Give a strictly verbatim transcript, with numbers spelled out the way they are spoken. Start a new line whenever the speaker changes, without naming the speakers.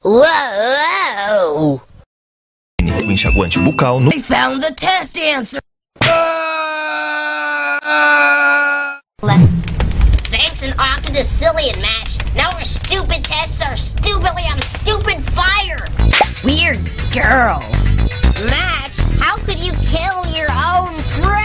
Whoa!
O enxaguante bucal no...
I found the test answer! Thanks an octodecillion match. Now our stupid tests are stupidly on stupid fire! Weird girl. Match, how could you kill your own friend?